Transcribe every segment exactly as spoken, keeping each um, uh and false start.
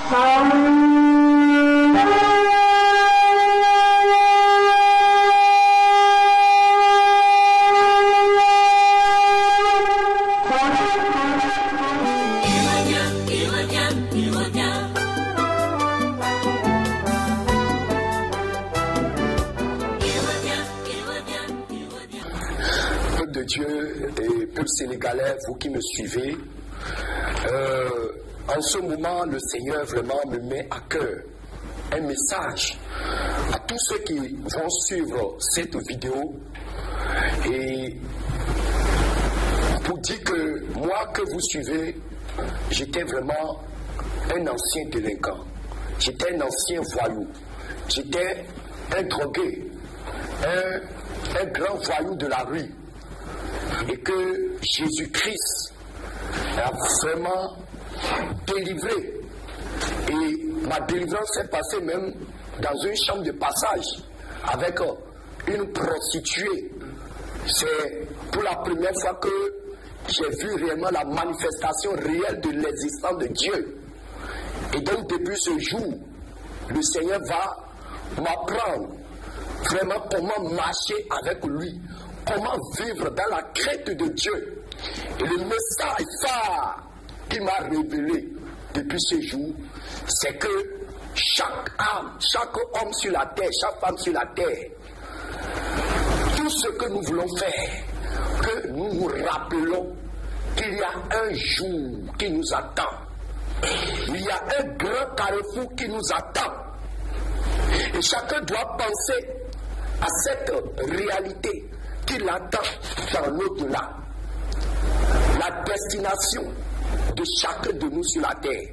De Dieu et peuple sénégalais, vous qui me suivez, euh, en ce moment, le Seigneur vraiment me met à cœur un message à tous ceux qui vont suivre cette vidéo et pour dire que moi que vous suivez, j'étais vraiment un ancien délinquant, j'étais un ancien voyou, j'étais un drogué, un, un grand voyou de la rue. Et que Jésus-Christ a vraiment délivré. Et ma délivrance s'est passée même dans une chambre de passage avec une prostituée. C'est pour la première fois que j'ai vu réellement la manifestation réelle de l'existence de Dieu. Et donc depuis ce jour, le Seigneur va m'apprendre vraiment comment marcher avec lui. Comment vivre dans la crainte de Dieu. Et le message phare qu'il m'a révélé depuis ce jour, c'est que chaque âme, chaque homme sur la terre, chaque femme sur la terre, tout ce que nous voulons faire, que nous nous rappelons qu'il y a un jour qui nous attend. Il y a un grand carrefour qui nous attend. Et chacun doit penser à cette réalité qu'il attend dans l'au-delà. La destination de chacun de nous sur la terre.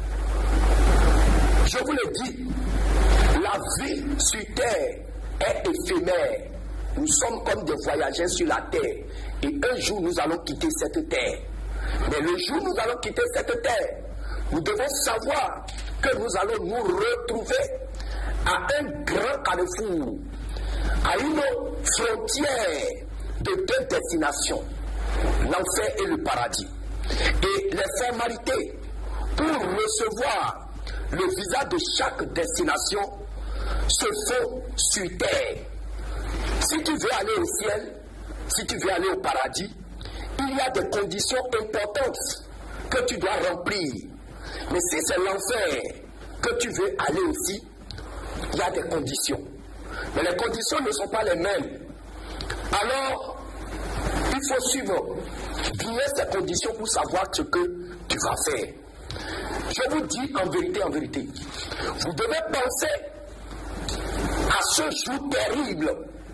Je vous le dis, la vie sur terre est éphémère. Nous sommes comme des voyageurs sur la terre. Et un jour, nous allons quitter cette terre. Mais le jour où nous allons quitter cette terre, nous devons savoir que nous allons nous retrouver à un grand carrefour, à une frontière de deux destinations, l'enfer et le paradis. Et les formalités pour recevoir le visa de chaque destination se font sur terre. Si tu veux aller au ciel, si tu veux aller au paradis, il y a des conditions importantes que tu dois remplir. Mais si c'est l'enfer que tu veux aller aussi, il y a des conditions. Mais les conditions ne sont pas les mêmes. Alors, il faut suivre bien ces conditions pour savoir ce que tu vas faire. Je vous dis en vérité, en vérité, vous devez penser à ce jour terrible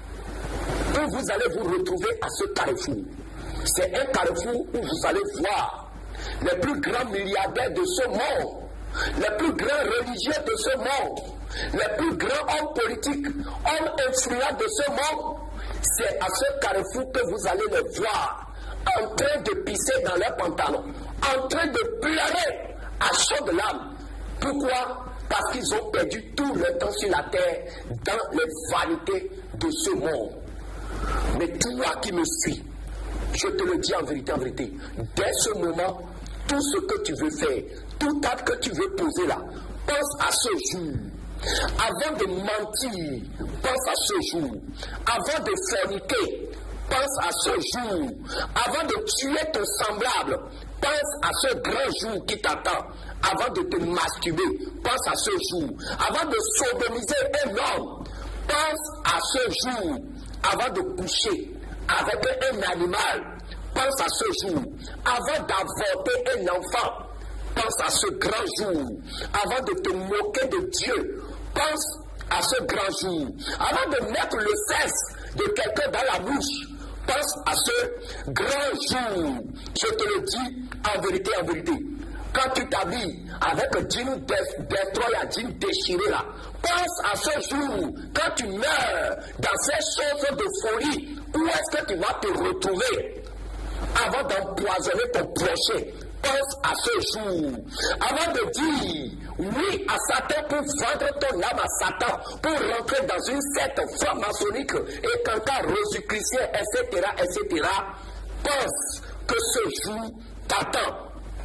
où vous allez vous retrouver à ce carrefour. C'est un carrefour où vous allez voir les plus grands milliardaires de ce monde, les plus grands religieux de ce monde, les plus grands hommes politiques, hommes influents de ce monde. C'est à ce carrefour que vous allez les voir en train de pisser dans leurs pantalons, en train de pleurer à chaudes larmes. Pourquoi? Parce qu'ils ont perdu tout le temps sur la terre dans les vanités de ce monde. Mais toi qui me suis, je te le dis en vérité, en vérité, dès ce moment, tout ce que tu veux faire, tout acte que tu veux poser là, pense à ce jour. Avant de mentir, pense à ce jour. Avant de forniquer, pense à ce jour. Avant de tuer ton semblable, pense à ce grand jour qui t'attend. Avant de te masturber, pense à ce jour. Avant de sodomiser un homme, pense à ce jour. Avant de coucher avec un animal, pense à ce jour. Avant d'avorter un enfant, pense à ce grand jour. Avant de te moquer de Dieu, pense à ce grand jour. Avant de mettre le sexe de quelqu'un dans la bouche, pense à ce grand jour. Je te le dis en vérité, en vérité. Quand tu t'habilles avec un jean destroy, un jean déchiré là, pense à ce jour. Quand tu meurs dans ces choses de folie, où est-ce que tu vas te retrouver? Avant d'empoisonner ton prochain, pense à ce jour. Avant de dire oui à Satan pour vendre ton âme à Satan, pour rentrer dans une secte franc-maçonnique et cantar rosicrucien, et cetera, et cetera, pense que ce jour t'attend.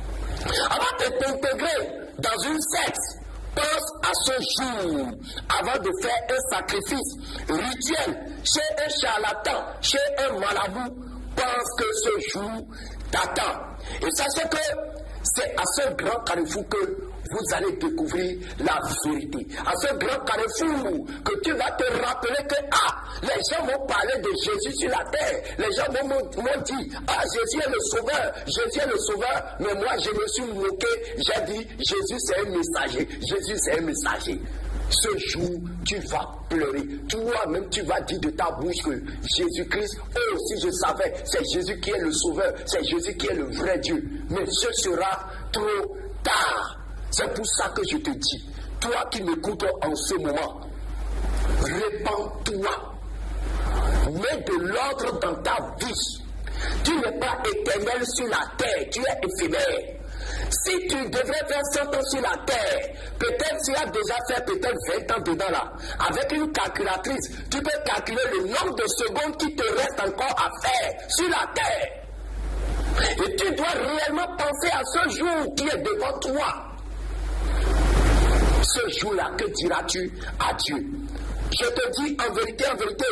Avant de t'intégrer dans une secte, pense à ce jour avant de faire un sacrifice rituel chez un charlatan, chez un marabout. Pense que ce jour t'attend. Et sachez que c'est à ce grand carrefour que vous allez découvrir la vérité. À ce grand carrefour que tu vas te rappeler que ah, les gens m'ont parlé de Jésus sur la terre. Les gens m'ont dit, ah, Jésus est le sauveur, Jésus est le sauveur. Mais moi, je me suis moqué. J'ai dit, Jésus c'est un messager. Jésus c'est un messager. Ce jour, tu vas pleurer. Toi-même, tu vas dire de ta bouche que Jésus-Christ, oh, si je savais, c'est Jésus qui est le sauveur, c'est Jésus qui est le vrai Dieu. Mais ce sera trop tard. C'est pour ça que je te dis, toi qui m'écoutes en ce moment, répands-toi. Mets de l'ordre dans ta vie. Tu n'es pas éternel sur la terre, tu es éphémère. Si tu devrais faire cent ans sur la terre, peut-être tu as déjà fait peut-être vingt ans dedans là, avec une calculatrice, tu peux calculer le nombre de secondes qui te reste encore à faire sur la terre. Et tu dois réellement penser à ce jour qui est devant toi. Ce jour-là, que diras-tu à Dieu? Je te dis en vérité, en vérité,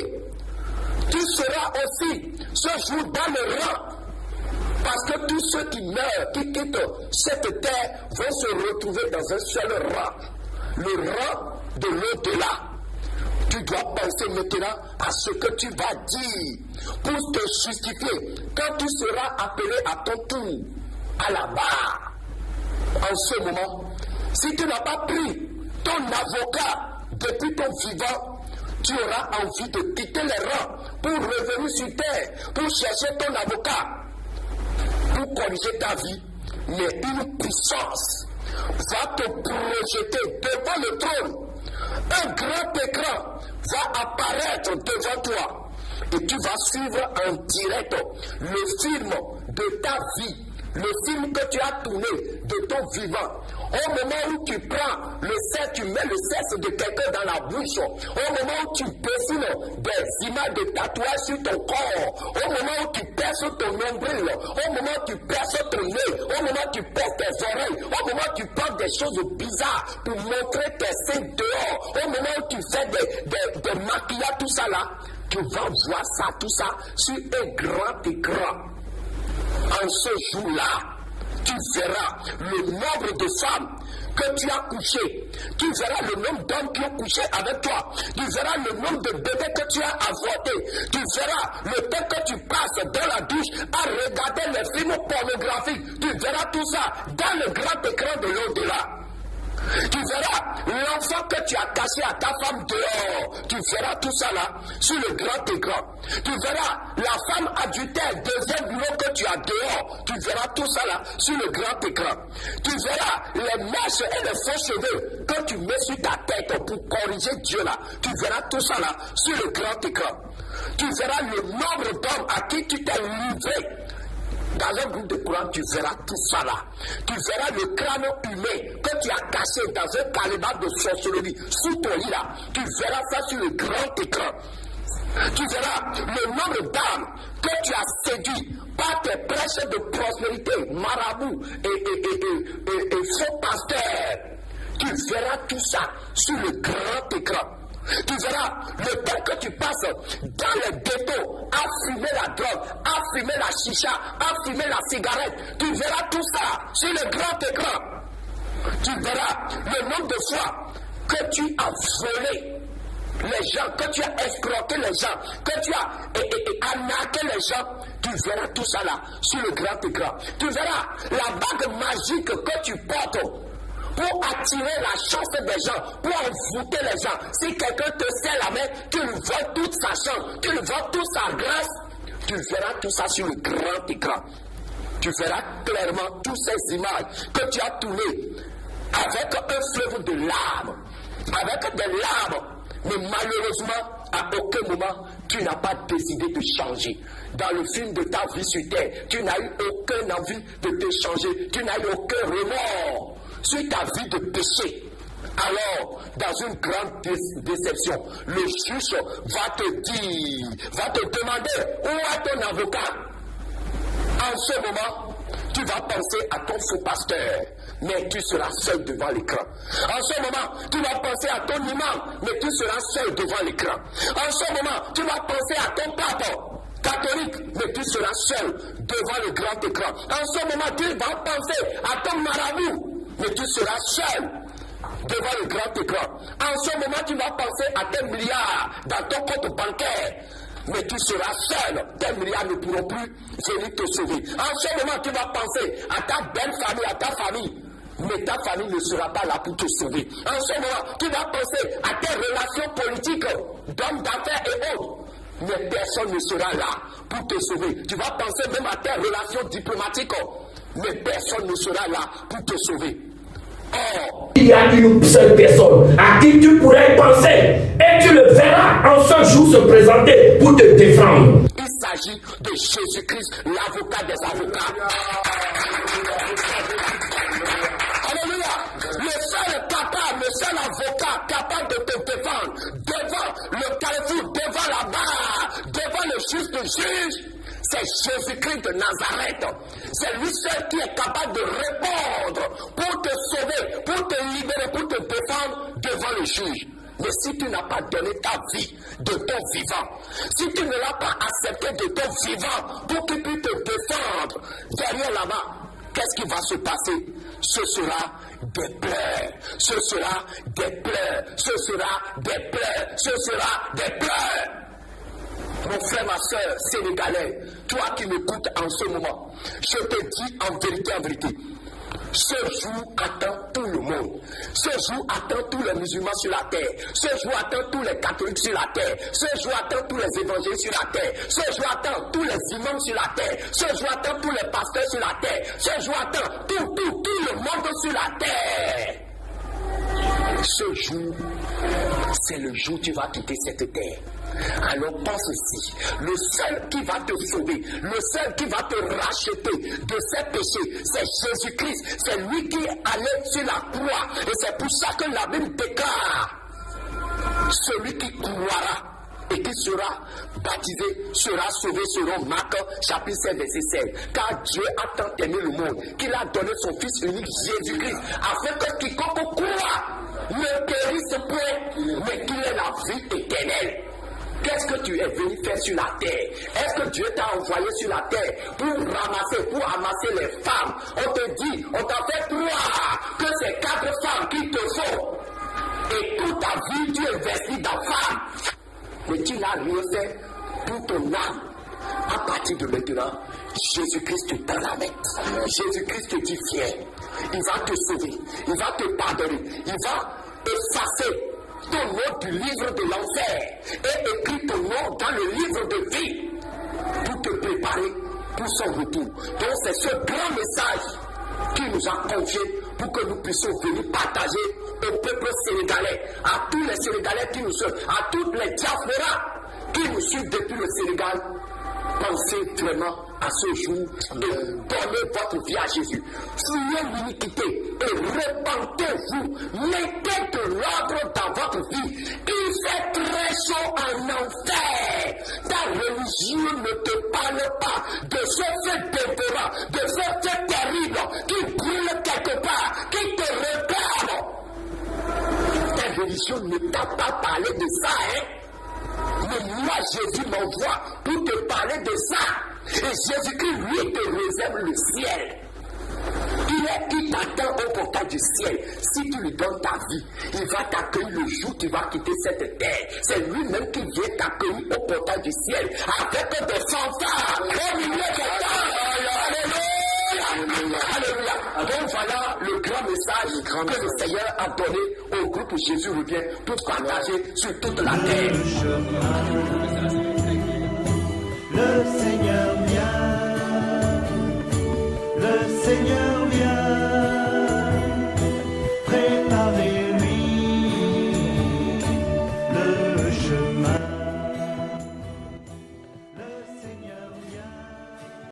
tu seras aussi ce jour dans le rang. Parce que tous ceux qui meurent, qui quittent cette terre, vont se retrouver dans un seul rang. Le rang de l'au-delà. Tu dois penser maintenant à ce que tu vas dire pour te justifier quand tu seras appelé à ton tour à la barre. En ce moment, si tu n'as pas pris ton avocat depuis ton vivant, tu auras envie de quitter les rangs pour revenir sur terre, pour chercher ton avocat, pour corriger ta vie. Mais une puissance va te projeter devant le trône. Un grand écran va apparaître devant toi et tu vas suivre en direct le film de ta vie, le film que tu as tourné de ton vivant. Au moment où tu prends le sexe, tu mets le sexe de quelqu'un dans la bouche. Au moment où tu dessines des images de tatouages sur ton corps. Au moment où tu perces ton nombril. Au moment où tu perces ton nez. Au moment où tu perces tes oreilles. Au moment où tu prends des choses bizarres pour montrer tes seins dehors. Au moment où tu fais des, des, des maquillages, tout ça là. Tu vas voir ça, tout ça, sur un grand écran. En ce jour-là, tu verras le nombre de femmes que tu as couchées. Tu verras le nombre d'hommes qui ont couché avec toi. Tu verras le nombre de bébés que tu as avortés. Tu verras le temps que tu passes dans la douche à regarder les films pornographiques. Tu verras tout ça dans le grand écran de l'au-delà. Tu verras l'enfant que tu as caché à ta femme dehors. Tu verras tout ça là sur le grand écran. Tu verras la femme adultère, deuxième boulot que tu as dehors. Tu verras tout ça là sur le grand écran. Tu verras les mèches et les faux cheveux que tu mets sur ta tête pour corriger Dieu là. Tu verras tout ça là sur le grand écran. Tu verras le nombre d'hommes à qui tu t'es livré. Dans un groupe de courant, tu verras tout ça là. Tu verras le crâne humain que tu as caché dans un calibre de sorcellerie sous ton lit là. Tu verras ça sur le grand écran. Tu verras le nombre d'âmes que tu as séduit par tes prêches de prospérité, marabouts et, et, et, et, et, et faux pasteurs. Tu verras tout ça sur le grand écran. Tu verras le temps que tu passes dans les ghettos à fumer la drogue, à fumer la chicha, à fumer la cigarette. Tu verras tout ça sur le grand écran. Tu verras le nombre de fois que tu as volé les gens, que tu as escroqué les gens, que tu as et, et, et arnaqué les gens. Tu verras tout ça là sur le grand écran. Tu verras la bague magique que tu portes pour attirer la chance des gens, pour envoûter les gens. Si quelqu'un te serre la main, tu lui voles toute sa chance, tu lui voles toute sa grâce. Tu verras tout ça sur le grand écran. Tu verras clairement toutes ces images que tu as tournées avec un fleuve de larmes, avec des larmes. Mais malheureusement, à aucun moment, tu n'as pas décidé de changer. Dans le film de ta vie sur terre, tu n'as eu aucune envie de te changer. Tu n'as eu aucun remords sur ta vie de péché. Alors, dans une grande dé déception, le juge va te dire, va te demander où est ton avocat. En ce moment, tu vas penser à ton faux pasteur, mais tu seras seul devant l'écran. En ce moment, tu vas penser à ton imam, mais tu seras seul devant l'écran. En ce moment, tu vas penser à ton papa catholique, mais tu seras seul devant le grand écran. En ce moment, tu vas penser à ton marabout, mais tu seras seul devant le grand écran. En ce moment, tu vas penser à tes milliards dans ton compte bancaire, mais tu seras seul. Tes milliards ne pourront plus venir te sauver. En ce moment, tu vas penser à ta belle famille, à ta famille, mais ta famille ne sera pas là pour te sauver. En ce moment, tu vas penser à tes relations politiques, d'hommes d'affaires et autres, mais personne ne sera là pour te sauver. Tu vas penser même à tes relations diplomatiques, mais personne ne sera là pour te sauver. Or, il y a une seule personne à qui tu pourrais penser et tu le verras en ce jour se présenter pour te défendre. Il s'agit de Jésus-Christ, l'avocat des avocats. Alléluia. Le seul capable, le seul avocat capable de te défendre devant le Carrefour, devant la barre, devant le juge de juge, c'est Jésus-Christ de Nazareth. C'est lui seul qui est capable de répondre pour te sauver, pour te libérer, pour te défendre devant le juge. Mais si tu n'as pas donné ta vie de ton vivant, si tu ne l'as pas accepté de ton vivant pour qu'il puisse te défendre derrière là-bas, qu'est-ce qui va se passer? Ce sera des pleurs, ce sera des pleurs, ce sera des pleurs, ce sera des pleurs. Mon frère, ma soeur, sénégalais, toi qui m'écoutes en ce moment, je te dis en vérité, en vérité, ce jour attend tout le monde. Ce jour attend tous les musulmans sur la terre. Ce jour attend tous les catholiques sur la terre. Ce jour attend tous les évangélistes sur la terre. Ce jour attend tous les imams sur la terre. Ce jour attend tous les pasteurs sur la terre. Ce jour attend tout, tout, tout le monde sur la terre. Ce jour, c'est le jour où tu vas quitter cette terre. Alors pense aussi, le seul qui va te sauver, le seul qui va te racheter de ses péchés, c'est Jésus-Christ. C'est lui qui est allé sur la croix. Et c'est pour ça que la Bible déclare, celui qui croira et qui sera baptisé sera sauvé selon Marc chapitre sept verset seize. Car Dieu a tant aimé le monde qu'il a donné son Fils unique Jésus-Christ, afin que quiconque croit ne périsse point, mais qu'il ait la vie éternelle. Qu'est-ce que tu es venu faire sur la terre? Est-ce que Dieu t'a envoyé sur la terre pour ramasser, pour amasser les femmes? On te dit, on t'a fait croire que c'est quatre femmes qu'il te faut. Et toute ta vie, tu investis dans femmes. Mais tu n'as rien fait pour ton âme. À partir de maintenant, Jésus-Christ te prend la main. Jésus-Christ te dit viens. Il va te sauver. Il va te pardonner. Il va effacer ton nom du livre de l'enfer et écrit ton nom dans le livre de vie pour te préparer pour son retour. Donc c'est ce grand message qui nous a confié pour que nous puissions venir partager au peuple sénégalais, à tous les Sénégalais qui nous suivent, à toutes les diasporas qui nous suivent depuis le Sénégal. Pensez vraiment à ce jour et donnez votre vie à Jésus. Fuyez l'iniquité et répandez-vous. Mettez de l'ordre dans votre vie. Il fait très chaud en enfer. Ta religion ne te parle pas de ce fait dévorant, de ce fait terrible qui brûle quelque part, qui te regarde. Ta religion ne t'a pas parlé de ça, hein? Mais moi, Jésus m'envoie pour te parler de ça. Et Jésus-Christ, lui, te réserve le ciel. Il est qui t'attend au portail du ciel. Si tu lui donnes ta vie, il va t'accueillir le jour où tu vas quitter cette terre. C'est lui-même qui vient t'accueillir au portail du ciel. Avec des fanfares, au milieu des temps. Alléluia. Alléluia. Donc voilà le grand message que le Seigneur a donné au groupe Jésus revient pour partager sur toute la terre.